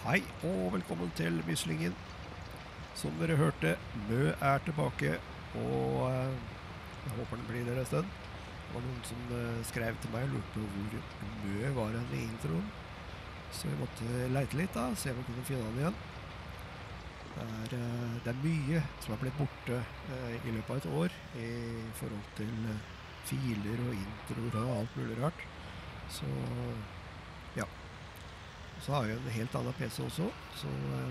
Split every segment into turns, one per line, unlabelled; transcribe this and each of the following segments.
Hei og velkommen til Myslingen. Som dere hørte, Mø er tilbake, og jeg håper den blir der en stund. Det var noen som skrev til meg og lurte på hvor Mø var i introen. Så jeg måtte leite litt da, se om jeg kunne finne den igjen. Det er mye som har blitt borte i løpet av et år i forhold til filer og introer og alt mulig rart. Så ja. Så har jeg en helt annen PC også, så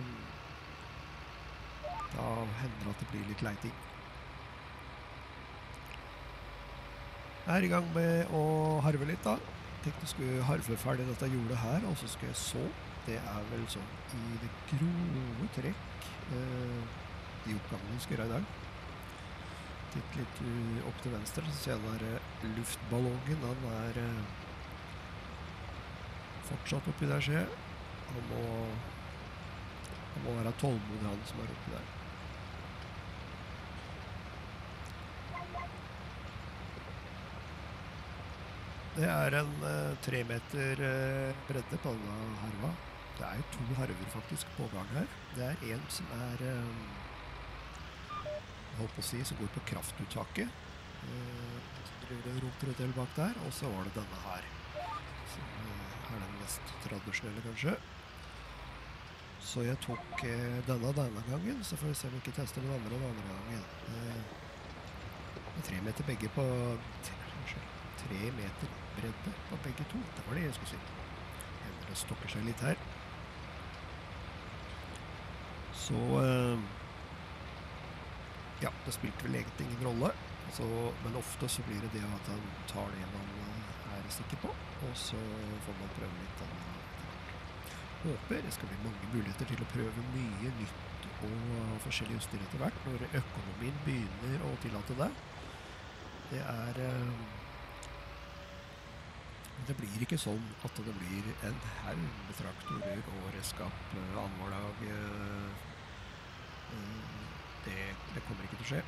da hender det at det blir litt leiting. Jeg er i gang med å harve litt da. Tenkte jeg skulle harve ferdig dette jordet her, og så skal jeg så. Det er vel sånn i det grove trekk de oppgangene jeg skal gjøre i dag. Titt litt opp til venstre, så ser jeg den luftballongen, den er fortsatt oppi der, ser jeg. Han må være tålmodig, han som er oppi der. Det er en 3 meter bredde på denne harva. Det er jo 2 harver faktisk på gang her. Det er en som er, jeg holdt på å si, som går på kraftuttaket. Så driver det roter et del bak der, og så var det denne her. Som er den mest tradisjonelle kanskje. Så jeg tok denne gangen, så får vi se om vi ikke tester den andre gangen. Det er 3 meter begge på, 3 meter bredde på begge to. Det var det jeg skulle si. Det stokker seg litt her. Så, ja, det spilte vel egentlig ingen rolle. Så, men ofte så blir det at han tar det man er sikker på, og så får man prøve litt av det. Håper det skal bli mange muligheter til å prøve mye nytt og forskjellig utstyr etter hvert, når økonomien begynner å tillate det. Det blir ikke sånn at det blir en haug med traktorer og redskap annenhver dag. Det kommer ikke til å skje.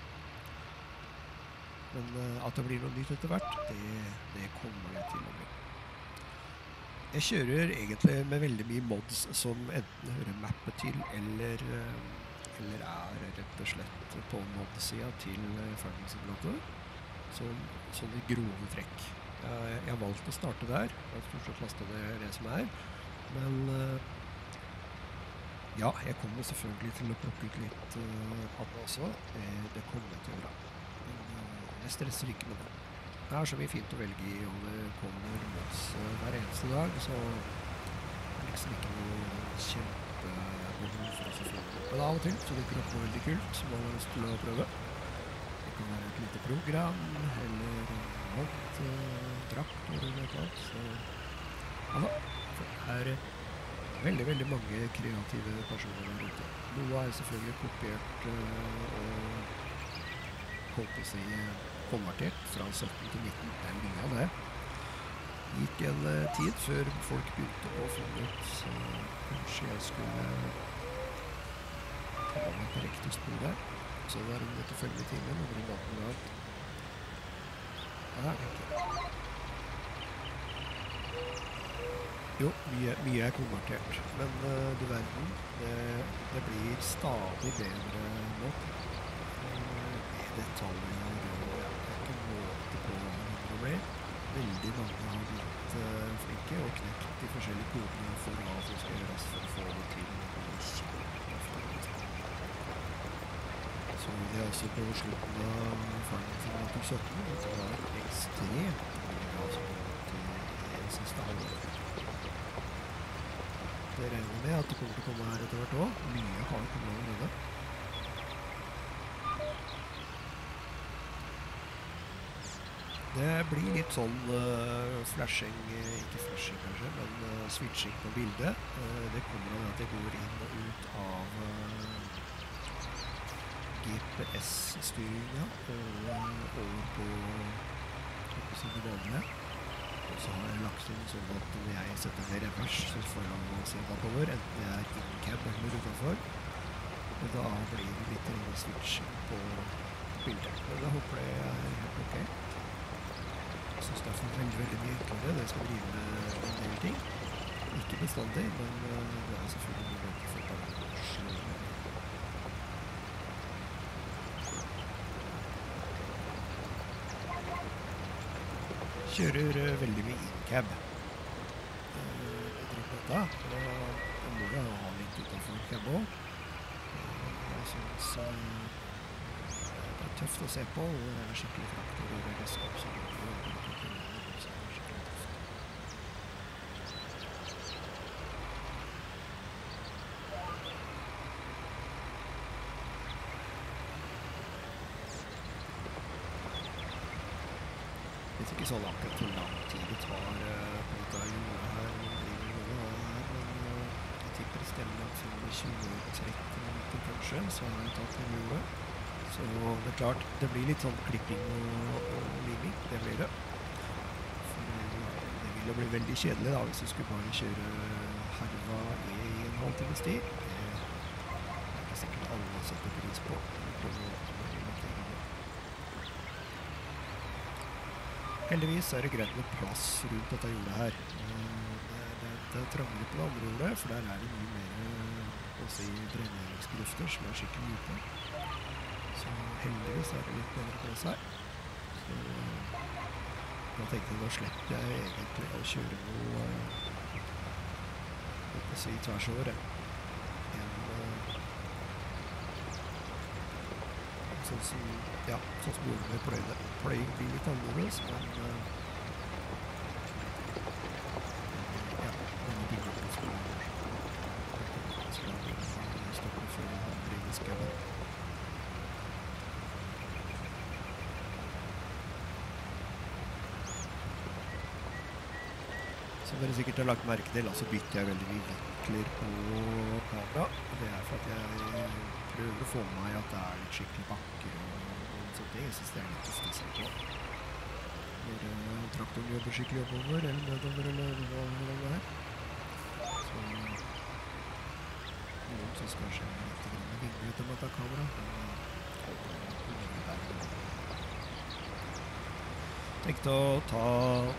Men at det blir noe nytt etter hvert, det kommer det til å bli. Jeg kjører egentlig med veldig mye mods som enten hører mappet til, eller er rett og slett på mod-siden til Farming Simulator. Sånn i grove trekk. Jeg har valgt å starte der, og stort sett laste det som er. Men ja, jeg kommer selvfølgelig til å plukke ut litt av det også. Det kommer jeg til å gjøre. Men jeg stresser ikke med det. Det er så mye fint å velge i, og det kommer mods hver eneste dag, så det er liksom ikke noe kjempebehov for å se film. Men av og til så dukker det opp noe veldig kult som man har lyst til å prøve. Det kan være et lite program, eller alt, traktor eller noe annet. Så ja, det er veldig, veldig mange kreative personer der ute. Noe er selvfølgelig kopiert og holdt på å si konvertert fra 17 til 19. Det er mye av det. Det gikk en tid før folk begynte å finne ut, så kanskje jeg skulle ta meg på riktig spor der. Så det er en måte å følge med timen, og bringe alt med alt. Ja, ikke. Jo, mye er konvertert, men du verden, det blir stadig bedre nå. Detaljer og ikke måte på hva det blir. Veldig mange har blitt flinke og knekt de forskjellige kodene for hva som skal gjøres for å få det til Så det er også på slutten av Farming Simulator 17, det var ekstremt bra som til det siste halvåret. Det regner med at det kommer til å komme her etter hvert også. Mye har kommet allerede. Det blir litt sånn flashing, ikke flashing kanskje, men switching på bildet. Det kommer av at jeg går inn og ut av GPS-styringen og over på det vanlige. Og så har jeg lagt inn sånn at når jeg setter ned revers, så får jeg se bakover, enten jeg er in-cab eller utenfor. Og da blir det litt switching på bildet. Men jeg håper det er helt ok. Jeg synes det er veldig mye enklere. Det skal drive med en del ting. Ikke bestandig, men det er selvfølgelig muligheter for å slå det. Kjører veldig mye in-cab. Jeg driver på dette, og da må jeg ha litt utenfor cab også. Jeg synes det er tøft å se på, og det er skikkelig traktor og redskap som går på det er skikkelig tøft. Jeg vet ikke sånn akkurat hvor lang tid det tar på dette jordet her, men jeg tipper det stemmer at 25-30 minutter kanskje, så har jeg tatt hele jordet. Så det er klart, det blir litt sånn klipping og liming, det blir det. For det ville bli veldig kjedelig da, hvis du skulle bare kjøre herva i en halvtimes tid. Det er ikke sikkert alle setter pris på. Heldigvis er det greit med plass rundt dette jordet her. Det er trangere på det andre jordet, for der er det mye mer dreneringsgrufter som er skikkelig dype. Så heldigvis er det litt bedre plass her. Så da tenkte jeg, da slipper jeg egentlig å kjøre noe tvers over det. Sånn som jorden med pløyene. Pløying blir litt annerledes, men denne bygningen skal stoppe før den handler inn i skauen. Som dere sikkert har lagt merke til, så bytter jeg veldig mye vinkler på kamera. Det er for at jeg prøver å få med meg at det er litt skikkelig bakker og sånt ting. Jeg synes det er litt tøft å se på. Når traktoren jobber skikkelig oppover, eller nedover, eller hva det er. Så noen synes kanskje jeg er litt vinglete med å ta kamera. Tenkte å ta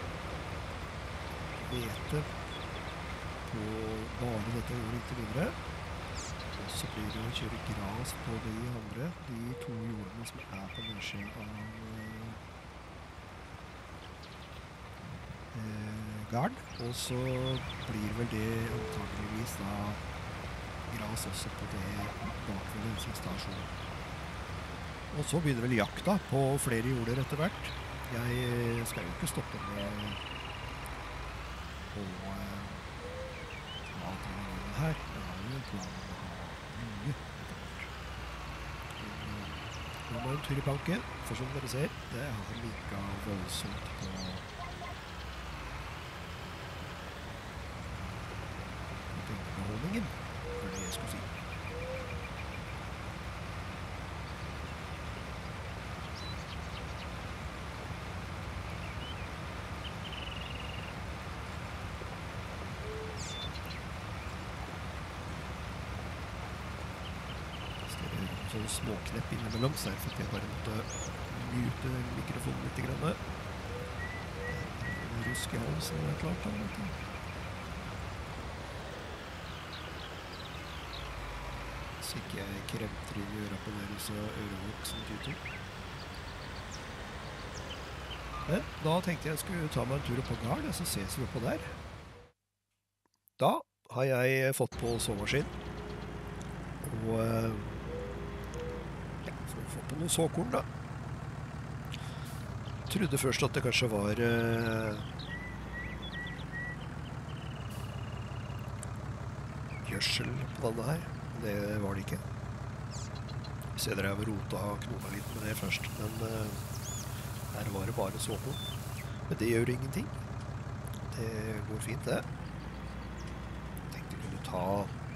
hvete på bare dette jordet inntil videre. Og så blir det å kjøre gras på de andre, de to jordene som er på nedsiden av gard. Og så blir vel det antageligvis da gras også på det bakved bensinstasjonen. Og så begynner vel jakta på flere jorder etter hvert. Jeg skal jo ikke stoppe med og ta denne her. Jeg har jo en plan om å ha mye etter hvert. Nå må en tur i banken, for som dere ser, det har like voldsomt på pengebeholdningen, for det jeg skulle si. Sånn småknepp innimellom, så er det for at jeg bare måtte mute mikrofonen litt grann. Rusk i halsen er klart da, vet du. Så ikke jeg kremter inn i ørappellerelse og ørevoksen tyter. Men da tenkte jeg skulle ta meg en tur opp på gard, så ses vi oppå der. Da har jeg fått på såmaskin. Og få på noen såkorn da. Trodde først at det kanskje var gjødsel på denne her. Det var det ikke. Vi ser dere har rota og knona litt med det først, men her var det bare såkorn. Men det gjør ingenting. Det går fint det. Jeg tenkte jeg kunne ta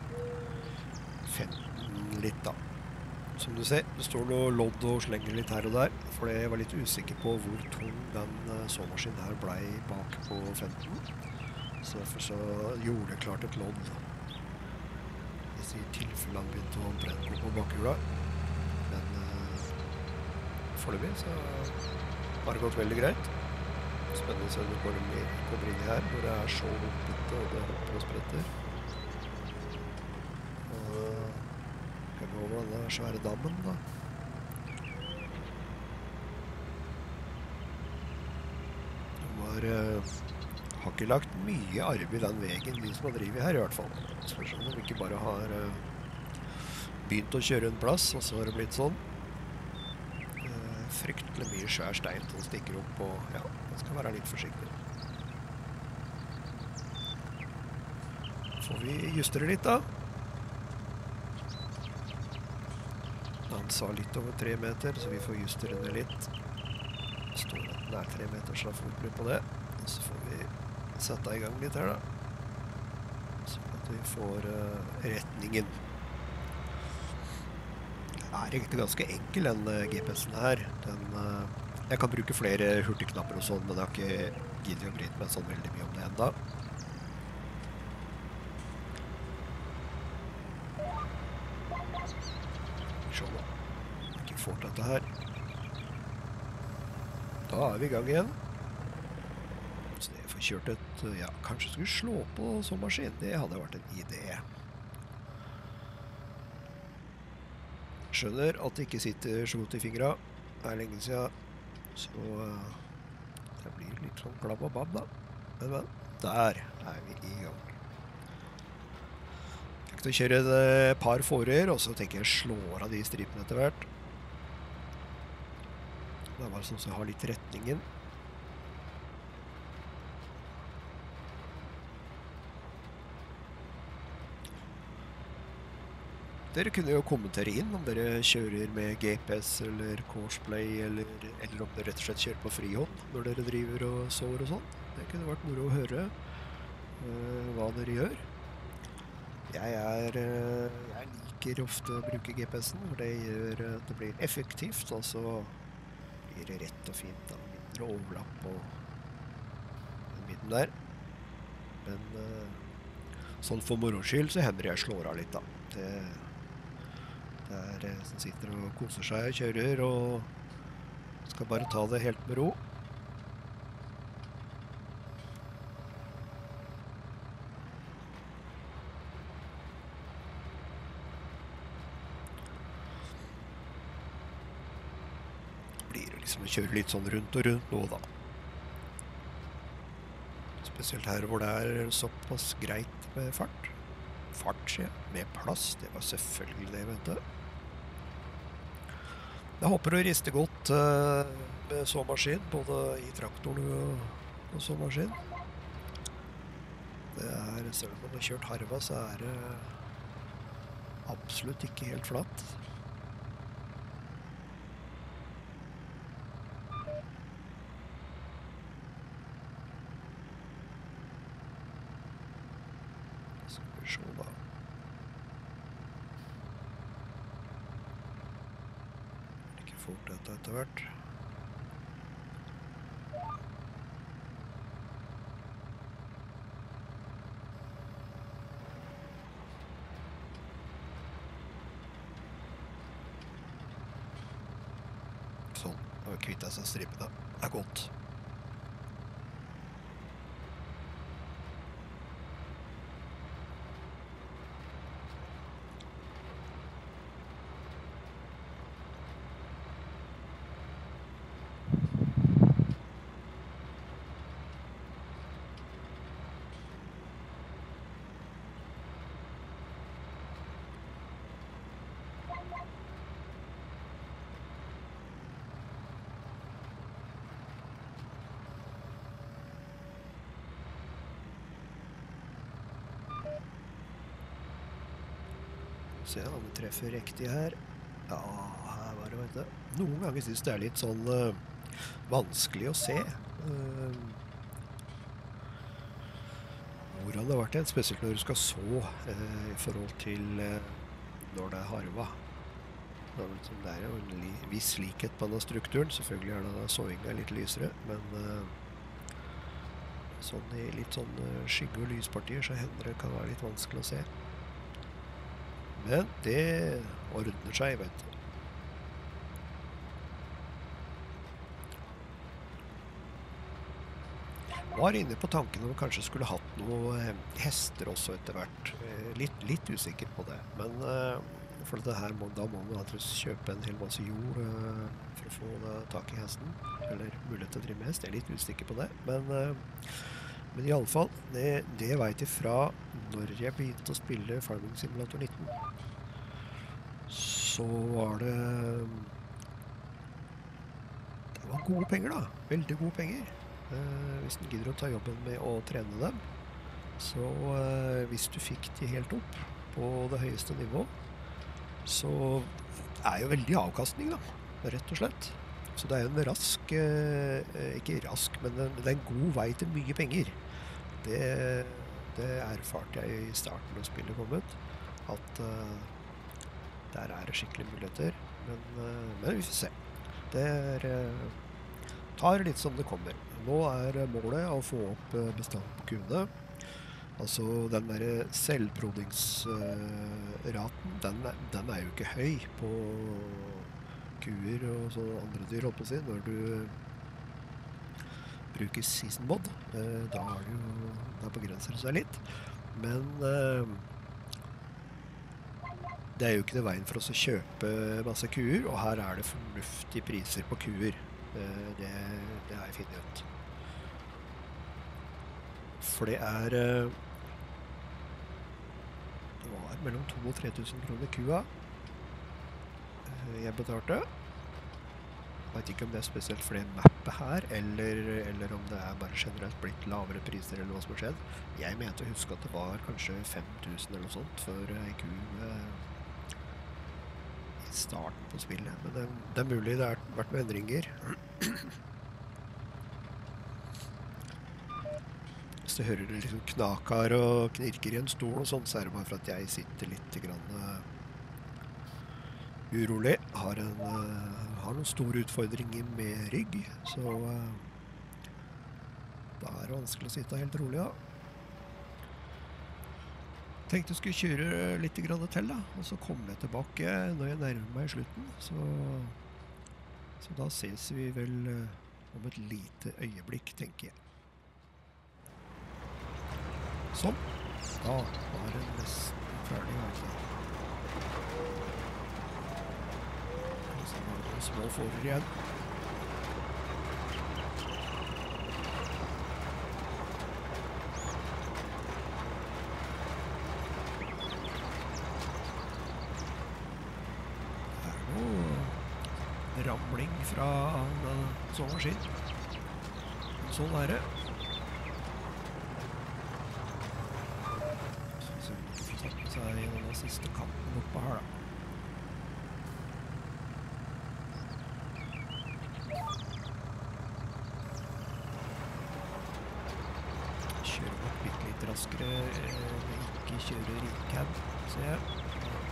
15 litt da. Som du ser, det står noe lodd og slenger litt her og der, for jeg var litt usikker på hvor tung den såmaskinen her ble bak på 15. Så derfor så gjorde jeg klart et lodd. Hvis i tilfelle han begynte å brenne på bakhjula. Men foreløpig så har det gått veldig greit. Spennende å se når du kommer inn her, hvor det så hoppete, og det hopper og spretter. Og kan gå over denne svære dammen da. Har ikke lagt mye arbeid i den veien, de som har drivet her i hvert fall. Spørsmål om vi ikke bare har begynt å kjøre en plass, og så har det blitt sånn. Fryktelig mye skjær stein som stikker opp, og ja, man skal være litt forsiktig. Får vi justere litt da. Han sa litt over 3 meter, så vi får justere det litt. Det står at den 3 meter, så da får vi bli på det. Og så får vi sette i gang litt her da. Sånn at vi får retningen. Det er egentlig ganske enkel den GPS-en her. Jeg kan bruke flere hurtigknapper og sånn, men jeg har ikke giddet å bryte meg sånn veldig mye om det enda. Sånn da. Ikke får dette her. Da er vi i gang igjen. Så jeg får kjørt et, ja, kanskje skulle slå på sånn maskin. Det hadde vært en idé. Skjønner at det ikke sitter så godt i fingra. Det er lenge siden, så det blir litt sånn klabb og babb da. Men, der er vi i gang. Jeg kan kjøre et par forer, og så tenker jeg slår av de stripene etter hvert. Det er bare sånn som jeg har litt retningen. Dere kunne jo kommentere inn om dere kjører med GPS eller Courseplay, eller om dere rett og slett kjører på frihånd når dere driver og sover og sånn. Det kunne vært moro å høre hva dere gjør. Jeg liker ofte å bruke GPS-en, for det gjør at det blir effektivt, og så blir det rett og fint, da. Mindre overlapp på den midten der. Men sånn for moroskyld så hender jeg slår av litt da. Det er som sitter og koser seg og kjører, og skal bare ta det helt med ro. Blir det liksom å kjøre litt sånn rundt og rundt nå da. Spesielt her hvor det er såpass greit med fart. Med plass, det var selvfølgelig det, vet du. Jeg håper å riste godt med såmaskin, både i traktoren og såmaskin. Det er, selv om man har kjørt harva, så er det absolutt ikke helt flatt. Skal vi se da. Fort dette etter hvert. Sånn, nå kvittet jeg seg stripene. Det er godt. Se om vi treffer riktig her. Ja, her var det, vet du. Noen ganger synes det er litt sånn vanskelig å se hvordan det har vært, spesielt når du skal så i forhold til når det er harva. Det er jo en viss likhet på denne strukturen. Selvfølgelig er denne såingen litt lysere, men sånn i litt sånn skygge- og lyspartier så hender det kan være litt vanskelig å se. Men det ordner seg, vet du. var inne på tanken om kanskje skulle hatt noen hester også etter hvert. Litt usikker på det, men for det her da må man kjøpe en hel masse jord for å få tak i hesten, eller mulighet til å drive med hest. Jeg er litt usikker på det, men i alle fall, det vet jeg fra når jeg begynte å spille Farming Simulator 19, så var det var gode penger da, veldig gode penger. Hvis du gidder å ta jobben med å trene dem, så hvis du fikk de helt opp på det høyeste nivå, så jo veldig avkastning da, rett og slett. Så det en rask, ikke rask, men det en god vei til mye penger. Det erfarte jeg i starten når spillet kom ut, at der det skikkelig muligheter, men vi får se. Det tar litt som det kommer. Nå målet å få opp bestanden på kuene. Altså den der selvprodingsraten, den jo ikke høy på kuer og så andre dyr, holdt på å si, når du bruker season mod. Da det jo, da begrenser det seg litt. Men det jo ikke det veien for oss å kjøpe masse kuer, og her det fornuftige priser på kuer. Det har jeg funnet ut. For det var mellom 2 og 3 000 kroner kua jeg betalte. Jeg vet ikke om det spesielt for det mappet her, eller om det bare generelt blitt lavere priser, eller hva som har skjedd. Jeg mente å huske at det var kanskje 5 000 eller noe sånt for en ku i starten på spillet. Men det mulig det har vært med endringer. Hvis du hører det liksom knakar og knirker i en stol og sånn, så det bare for at jeg sitter litt grann urolig. Har noen store utfordringer med rygg, så da det vanskelig å sitte helt rolig, ja. Tenkte jeg skulle kjøre litt grann til da, og så kommer jeg tilbake når jeg nærmer meg slutten, så da ses vi vel om et lite øyeblikk, tenker jeg. Sånn, da var det nesten ferdig, altså. Så var det noen små fårer igjen. Ramling fra en sånn maskin. Sånn det. Så vi får tatt med seg den siste kanten oppe her da. Kjører nok litt raskere, ikke kjører rikcab, ser jeg.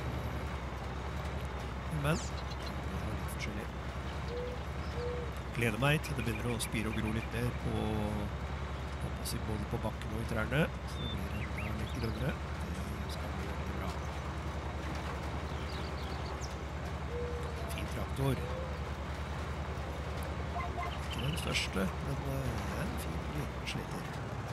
Men forskjellig. Gleder meg til det begynner å spire og gro litt mer både på bakken og i trærne, så det blir litt grønnere. Det skal bli veldig bra. Fin traktor. Ikke den største, men en fin liten sliter.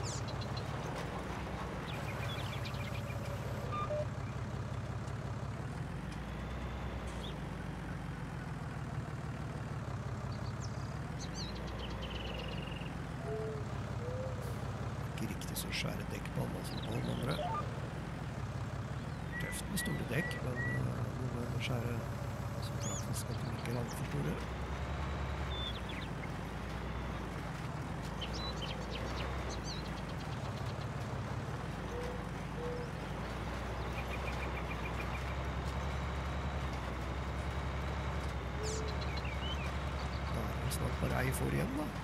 Så skjære dekk på alle som på den andre. Tøft med store dekk, men noen skjære som praktisk at de ikke alt for store. Da det snart bare ei for igjen da.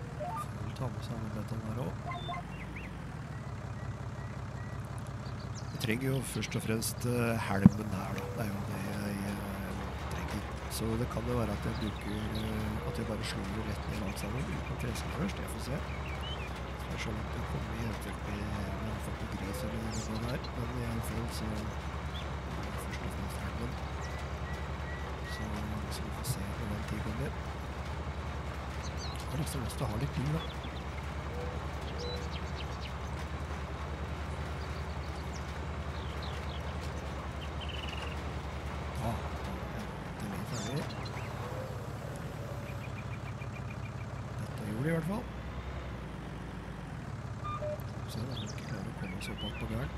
Ta med sammen dette her også. trenger jo først og fremst helmen her da. Det er jo det jeg trenger. Så det kan jo være at jeg bruker at jeg bare slår det rett ned alt sammen uten å presse først. Jeg får se. Det er så langt jeg kommer i eventuelt med folk på gris eller noe der. Men i alle fall så er det først og fremst helmen. Så vi får se på den tiden der. Jeg har liksom lyst til å ha litt bil da. I hvert fall. Så da må vi ikke klare å komme oss opp alt på gæren.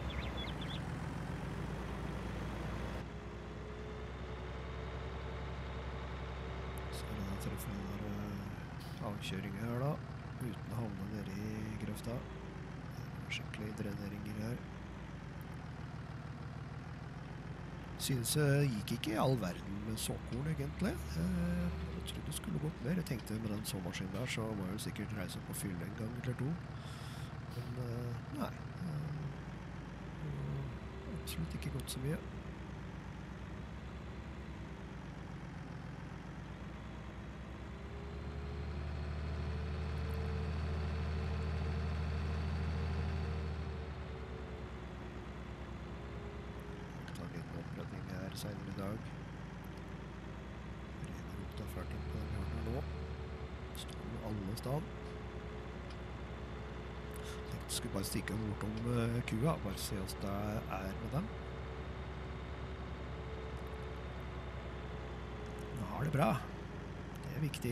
Så er det da treffer den der avkjøringen her da, uten å havne nede i grøfta. Det er skikkelig dreneringer her. Synes jeg gikk ikke i all verden med såkorn egentlig. Jeg trodde det skulle gått mer. Jeg tenkte med den såmaskinen der så må jeg jo sikkert reise på fylle en gang eller to. Men nei. Absolutt ikke gått så mye. Senere I dag. Rener opp da farten på den vi har her nå. Står jo alle sted. Jeg skulle bare stikke bortom kua, bare se oss det er med dem. Nå har det bra. Det er viktig.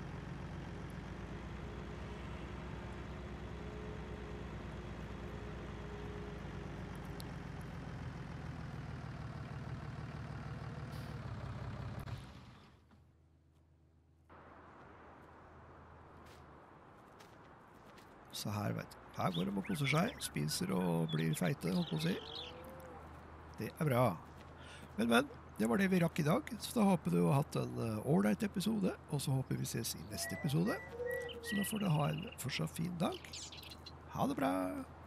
Så her, vet du. Her går de og koser seg, spiser og blir feite, holdt på å si. Det er bra. Men, det var det vi rakk I dag. Så da håper du har hatt en ordentlig episode, og så håper vi ses I neste episode. Så da får du ha en fortsatt fin dag. Ha det bra!